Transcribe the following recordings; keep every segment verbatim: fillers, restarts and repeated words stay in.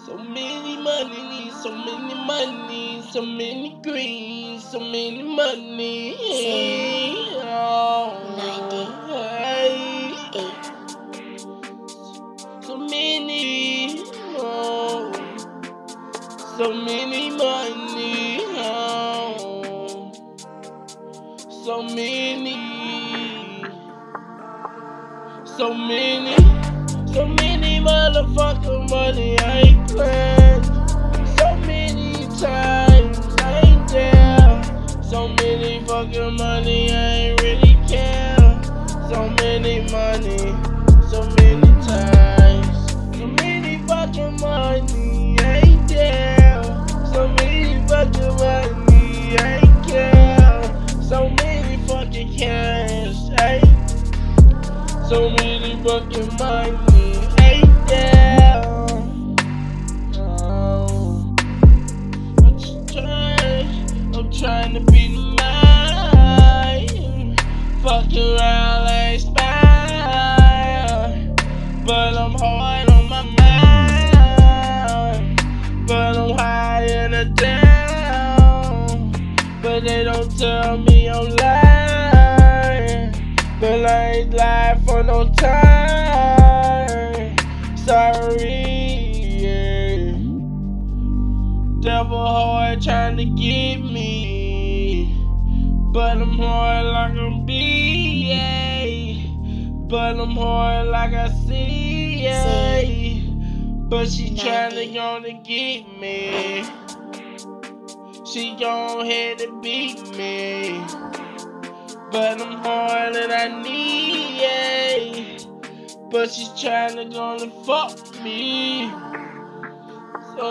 So many money, so many money, so many greens, so many money. Oh, ninety-eight. So many, oh, so many money, oh, so many, so many, so many motherfucking money I ain't planned. So many times I ain't there. So many fucking money I ain't really care. So many money, so many times. So many fucking money I ain't there. So many fucking money I ain't care. So many fucking cash I ain't. So many fucking money ain't there. Oh, I'm just trying, I'm trying to be the mine. Fuck around like spy. But I'm hard on my mind. But I'm high in the down. But they don't tell me I'm lying. But I ain't lying for no time. Sorry, yeah. Devil hard trying to get me. But I'm hard like I'm B, yeah. But I'm hard like I see, yeah. But she tryna gonna get me. She gon' head and beat me. But I'm hard that I need, yeah. But she's tryna gonna fuck me. So,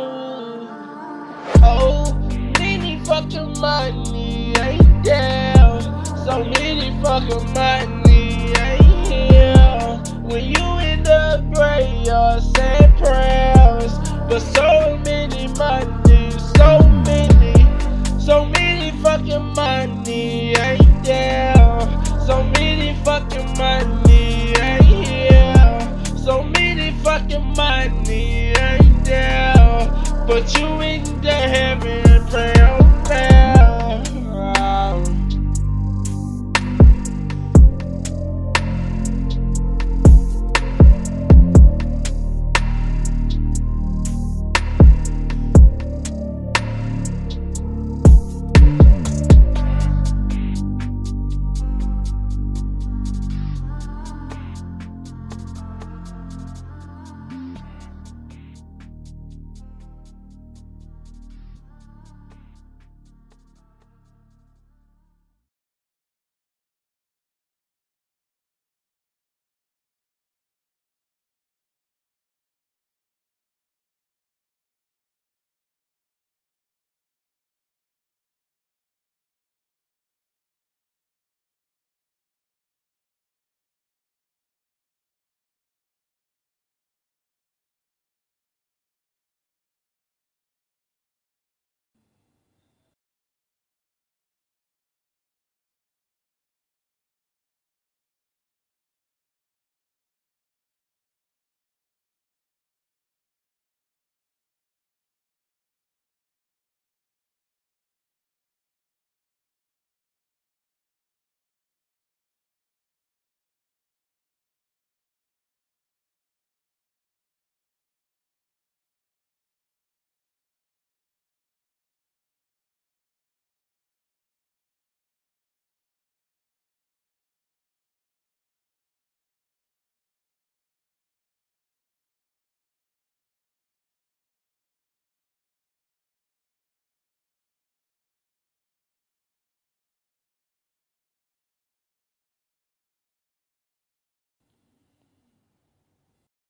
oh, many fucking money ain't there. So many fucking money ain't here. When you in the graveyard saying prayers. But so many money, so many, so many fucking money ain't there. So many fucking money ain't here. So many fucking money ain't there. But you in the heaven